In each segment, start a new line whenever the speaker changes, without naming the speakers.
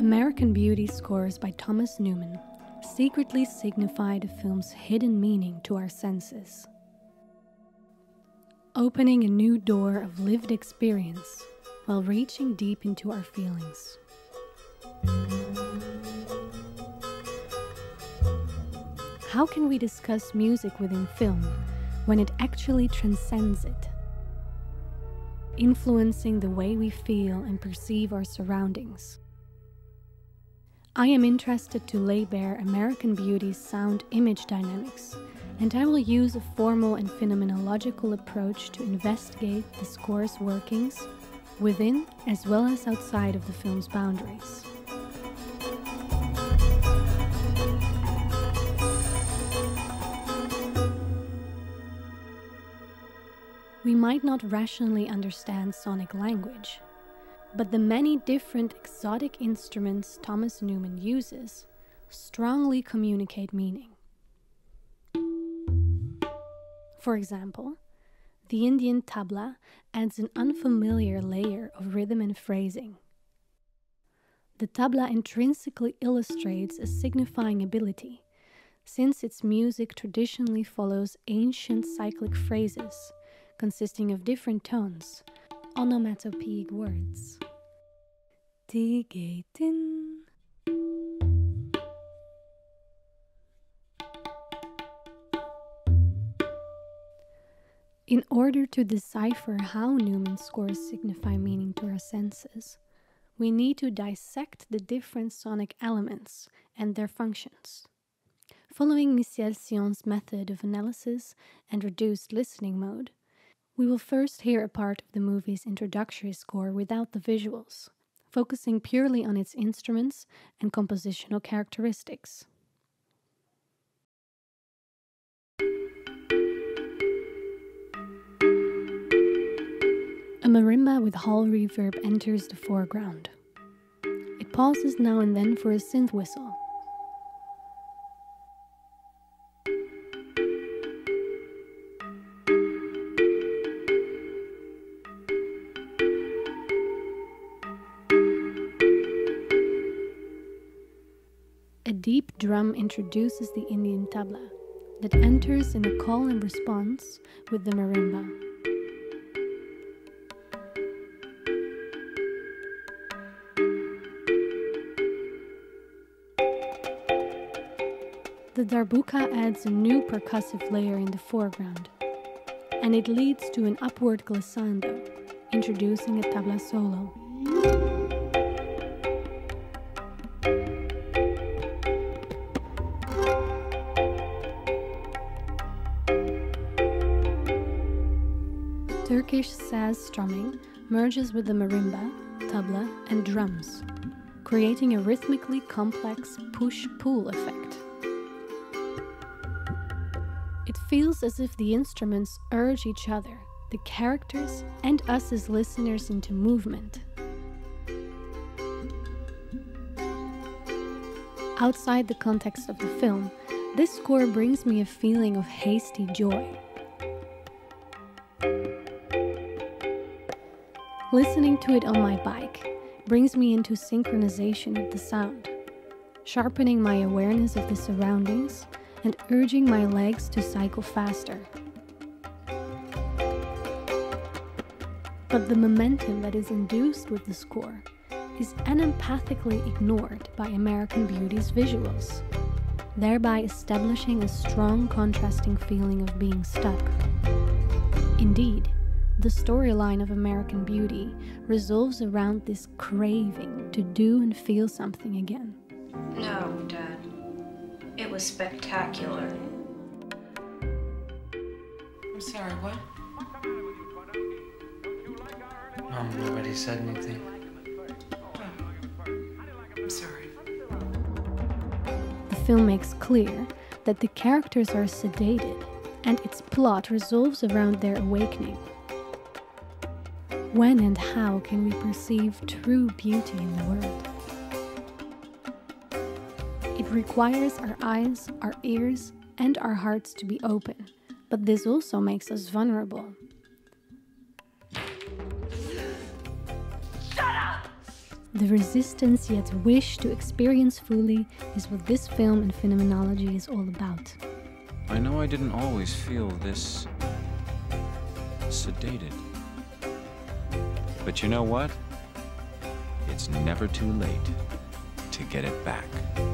American Beauty scores by Thomas Newman secretly signify the film's hidden meaning to our senses, opening a new door of lived experience while reaching deep into our feelings. How can we discuss music within film when it actually transcends it, influencing the way we feel and perceive our surroundings? I am interested to lay bare American Beauty's sound-image dynamics, and I will use a formal and phenomenological approach to investigate the score's workings within as well as outside of the film's boundaries. We might not rationally understand sonic language, but the many different exotic instruments Thomas Newman uses strongly communicate meaning. For example, the Indian tabla adds an unfamiliar layer of rhythm and phrasing. The tabla intrinsically illustrates a signifying ability, since its music traditionally follows ancient cyclic phrases consisting of different tones, onomatopoeic words. Tigetin. In order to decipher how Newman's scores signify meaning to our senses, we need to dissect the different sonic elements and their functions. Following Michel Sion's method of analysis and reduced listening mode, we will first hear a part of the movie's introductory score without the visuals, focusing purely on its instruments and compositional characteristics. A marimba with hall reverb enters the foreground. It pauses now and then for a synth whistle. A deep drum introduces the Indian tabla that enters in a call and response with the marimba. The darbuka adds a new percussive layer in the foreground, and it leads to an upward glissando, introducing a tabla solo. Turkish saz strumming merges with the marimba, tabla, and drums, creating a rhythmically complex push-pull effect. It feels as if the instruments urge each other, the characters, and us as listeners into movement. Outside the context of the film, this score brings me a feeling of hasty joy. Listening to it on my bike brings me into synchronization of the sound, sharpening my awareness of the surroundings and urging my legs to cycle faster. But the momentum that is induced with the score is unempathically ignored by American Beauty's visuals, thereby establishing a strong contrasting feeling of being stuck. Indeed, the storyline of American Beauty revolves around this craving to do and feel something again.
No, Dad. It was spectacular.
I'm sorry, what? Mom, nobody said anything. Oh, I'm sorry.
The film makes clear that the characters are sedated, and its plot revolves around their awakening. When and how can we perceive true beauty in the world? It requires our eyes, our ears, and our hearts to be open, but this also makes us vulnerable.
Shut up!
The resistance yet wish to experience fully is what this film and phenomenology is all about.
I know I didn't always feel this sedated. But you know what? It's never too late to get it back.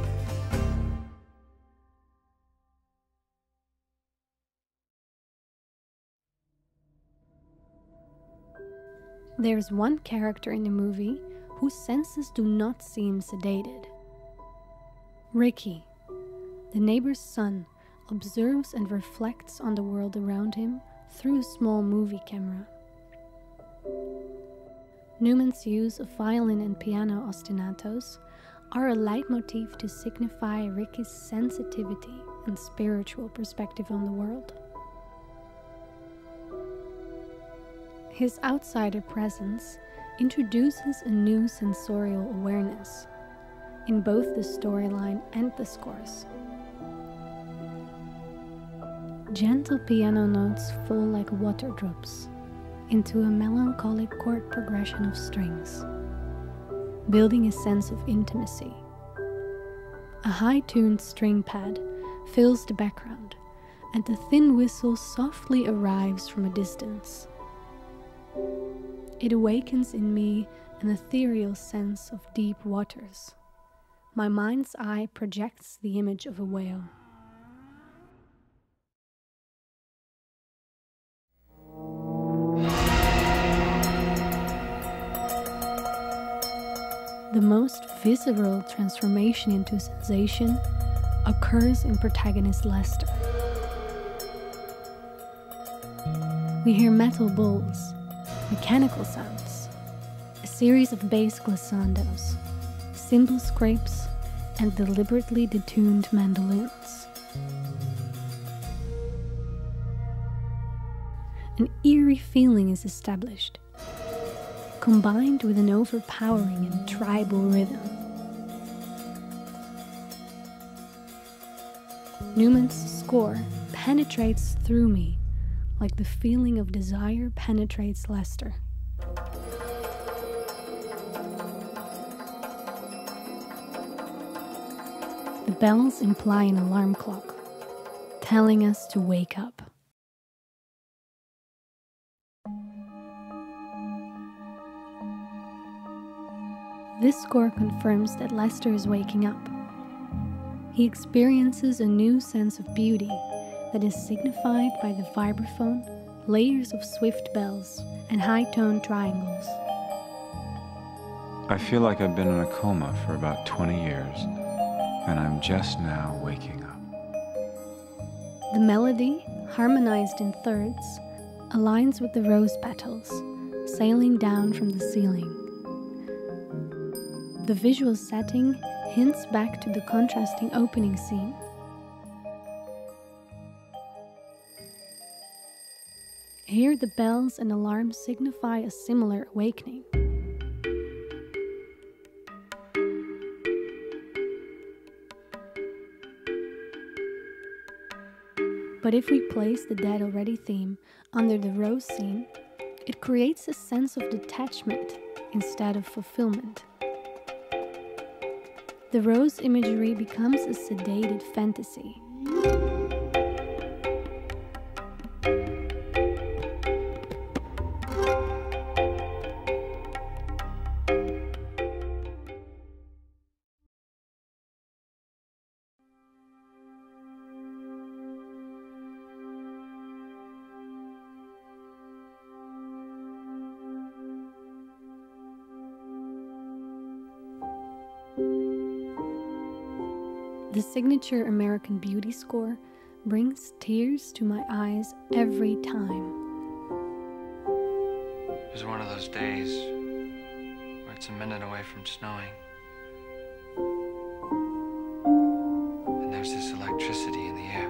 There's one character in the movie whose senses do not seem sedated. Ricky, the neighbor's son, observes and reflects on the world around him through a small movie camera. Newman's use of violin and piano ostinatos are a leitmotif to signify Ricky's sensitivity and spiritual perspective on the world. His outsider presence introduces a new sensorial awareness in both the storyline and the scores. Gentle piano notes fall like water drops into a melancholic chord progression of strings, building a sense of intimacy. A high-tuned string pad fills the background, and the thin whistle softly arrives from a distance. It awakens in me an ethereal sense of deep waters. My mind's eye projects the image of a whale. The most visceral transformation into sensation occurs in protagonist Lester. We hear metal bowls, mechanical sounds, a series of bass glissandos, cymbal scrapes, and deliberately detuned mandolins. An eerie feeling is established, combined with an overpowering and tribal rhythm. Newman's score penetrates through me like the feeling of desire penetrates Lester. The bells imply an alarm clock, telling us to wake up. This score confirms that Lester is waking up. He experiences a new sense of beauty that is signified by the vibraphone, layers of swift bells, and high-toned triangles.
I feel like I've been in a coma for about 20 years, and I'm just now waking up.
The melody, harmonized in thirds, aligns with the rose petals, sailing down from the ceiling. The visual setting hints back to the contrasting opening scene. Here the bells and alarms signify a similar awakening. But if we place the Dead Already theme under the rose scene, it creates a sense of detachment instead of fulfillment. The rose imagery becomes a sedated fantasy. The signature American Beauty score brings tears to my eyes every time.
It was one of those days where it's a minute away from snowing. And there's this electricity in the air.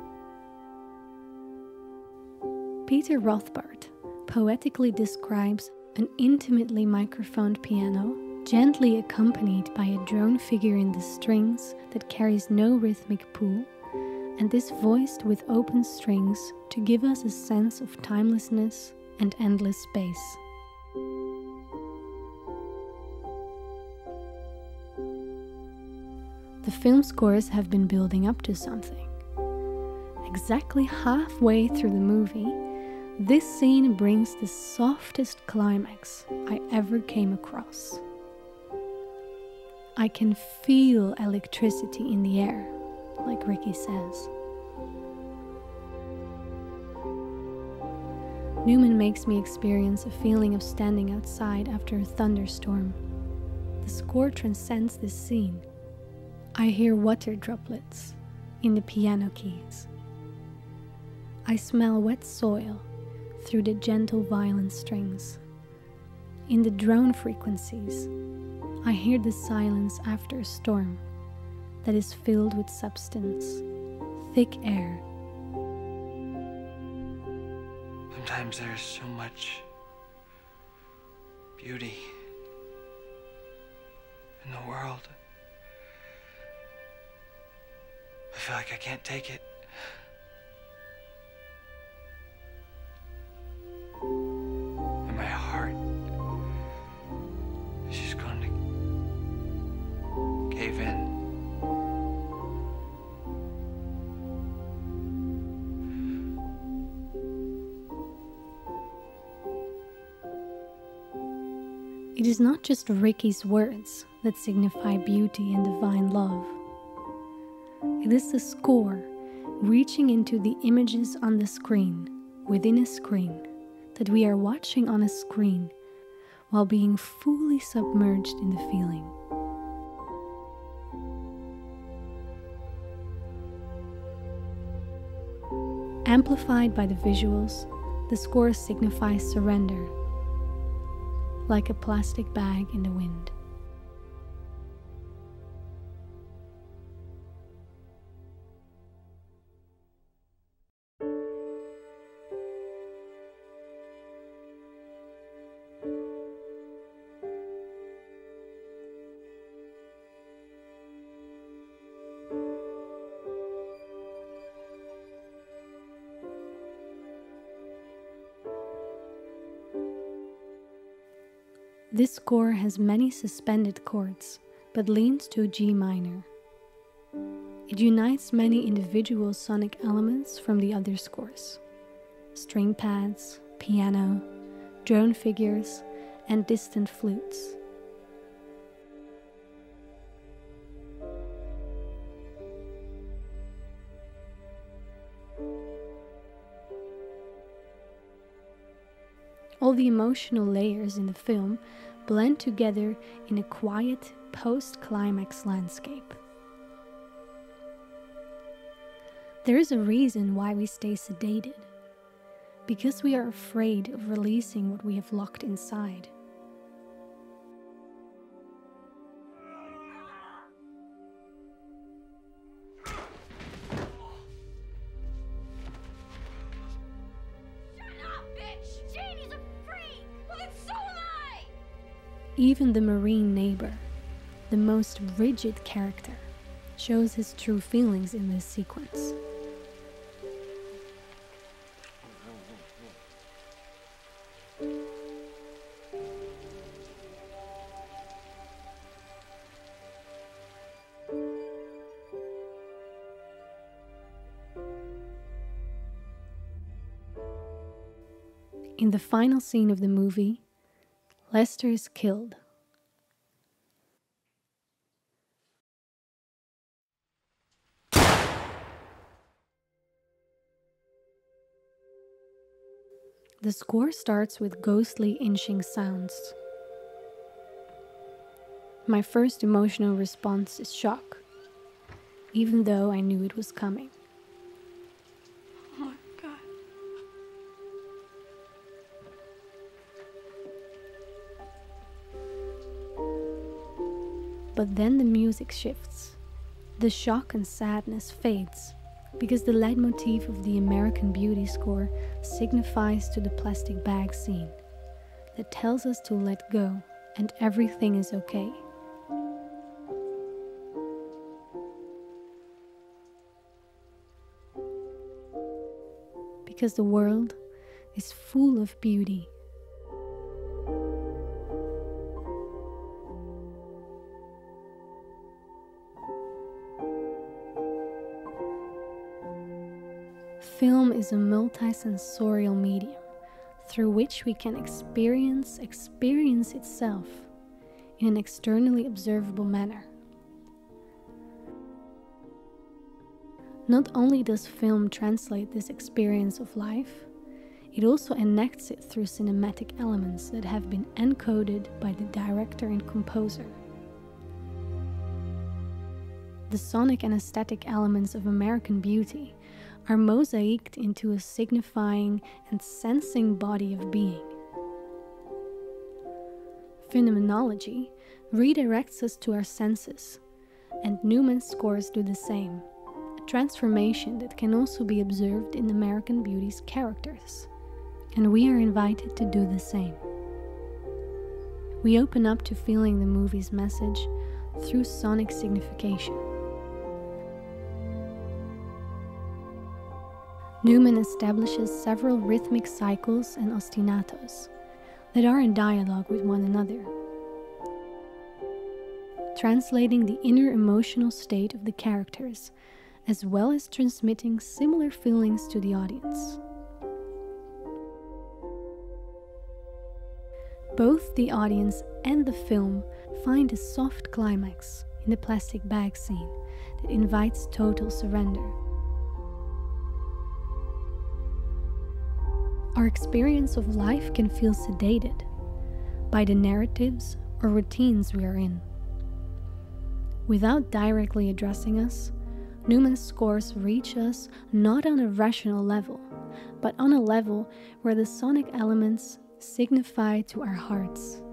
Peter Rothbard poetically describes an intimately microphoned piano, gently accompanied by a drone figure in the strings that carries no rhythmic pull, and this voiced with open strings to give us a sense of timelessness and endless space. The film scores have been building up to something. Exactly halfway through the movie, this scene brings the softest climax I ever came across. I can feel electricity in the air, like Ricky says. Newman makes me experience a feeling of standing outside after a thunderstorm. The score transcends this scene. I hear water droplets in the piano keys. I smell wet soil through the gentle violin strings. In the drone frequencies, I hear the silence after a storm that is filled with substance, thick air.
Sometimes there's so much beauty in the world. I feel like I can't take it. And my heart is just going to cave in.
It is not just Ricky's words that signify beauty and divine love. It is the score reaching into the images on the screen, within a screen, that we are watching on a screen while being fully submerged in the feeling. Amplified by the visuals, the score signifies surrender, like a plastic bag in the wind. This score has many suspended chords, but leans to G minor. It unites many individual sonic elements from the other scores: string pads, piano, drone figures, and distant flutes. All the emotional layers in the film blend together in a quiet post-climax landscape. There is a reason why we stay sedated, because we are afraid of releasing what we have locked inside. Even the Marine neighbor, the most rigid character, shows his true feelings in this sequence. In the final scene of the movie, Lester is killed. The score starts with ghostly inching sounds. My first emotional response is shock, even though I knew it was coming.
Oh my God.
But then the music shifts. The shock and sadness fades, because the leitmotif of the American Beauty score signifies to the plastic bag scene that tells us to let go and everything is okay. Because the world is full of beauty. is a multisensorial medium through which we can experience itself in an externally observable manner. Not only does film translate this experience of life, it also enacts it through cinematic elements that have been encoded by the director and composer. The sonic and aesthetic elements of American Beauty are mosaicked into a signifying and sensing body of being. Phenomenology redirects us to our senses, and Newman's scores do the same, a transformation that can also be observed in American Beauty's characters, and we are invited to do the same. We open up to feeling the movie's message through sonic signification. Newman establishes several rhythmic cycles and ostinatos that are in dialogue with one another, translating the inner emotional state of the characters, as well as transmitting similar feelings to the audience. Both the audience and the film find a soft climax in the plastic bag scene that invites total surrender. Our experience of life can feel sedated by the narratives or routines we are in. Without directly addressing us, Newman's scores reach us not on a rational level, but on a level where the sonic elements signify to our hearts.